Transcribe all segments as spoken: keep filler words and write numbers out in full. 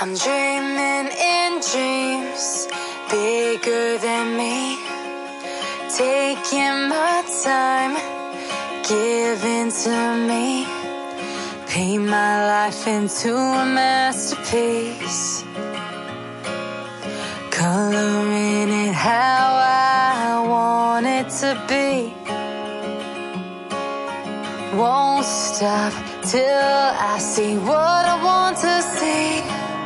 I'm dreaming in dreams bigger than me, taking my time, giving to me, paint my life into a masterpiece, coloring it how I want it to be. Won't stop till I see what I want to see.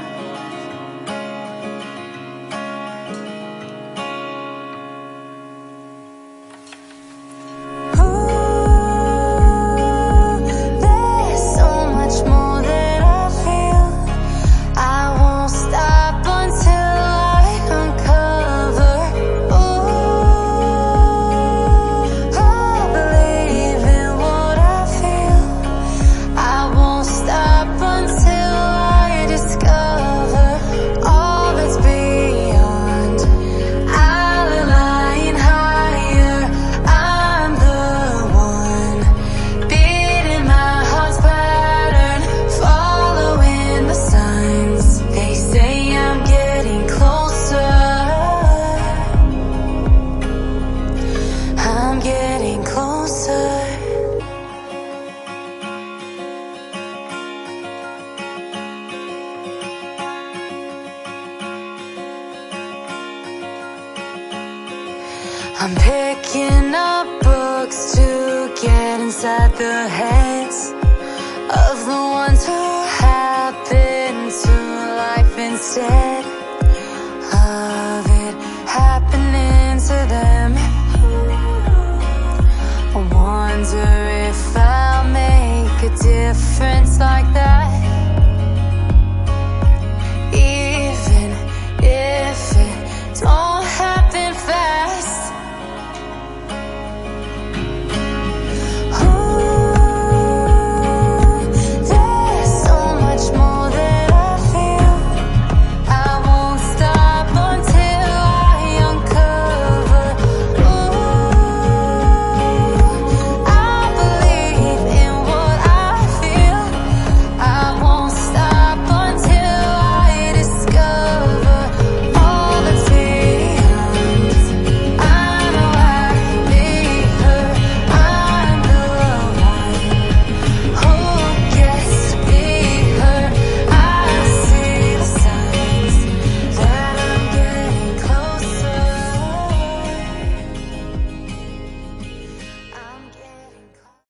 I'm picking up books to get inside the heads of the ones who happen to life instead.